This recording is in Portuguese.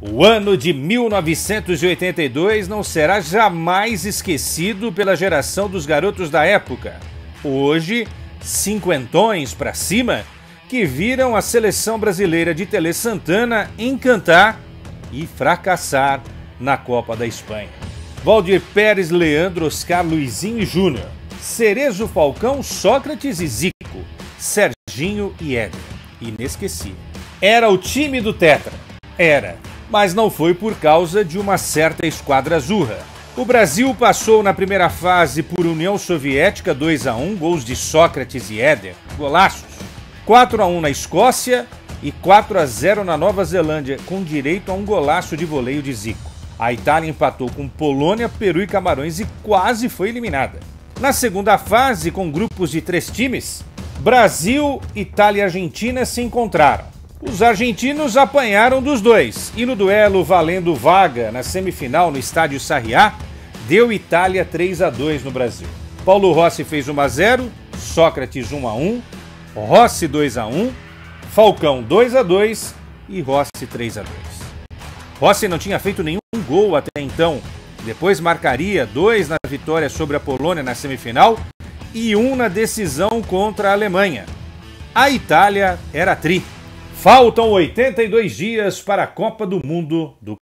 O ano de 1982 não será jamais esquecido pela geração dos garotos da época. Hoje, cinquentões pra cima, que viram a seleção brasileira de Tele Santana encantar e fracassar na Copa da Espanha. Valdir Pérez, Leandro, Oscar, Luizinho e Júnior, Cerezo, Falcão, Sócrates e Zico, Serginho e Éder. Inesquecível. Era o time do Tetra. Era. Mas não foi por causa de uma certa esquadra azurra. O Brasil passou na primeira fase por União Soviética 2-1, gols de Sócrates e Éder, golaços. 4-1 na Escócia e 4-0 na Nova Zelândia, com direito a um golaço de voleio de Zico. A Itália empatou com Polônia, Peru e Camarões e quase foi eliminada. Na segunda fase, com grupos de 3 times, Brasil, Itália e Argentina se encontraram. Os argentinos apanharam dos dois e no duelo valendo vaga na semifinal no estádio Sarriá, deu Itália 3-2 no Brasil. Paulo Rossi fez 1-0, Sócrates 1-1, Rossi 2-1, Falcão 2-2 e Rossi 3-2. Rossi não tinha feito nenhum gol até então, depois marcaria 2 na vitória sobre a Polônia na semifinal e 1 na decisão contra a Alemanha. A Itália era tri. Faltam 82 dias para a Copa do Mundo do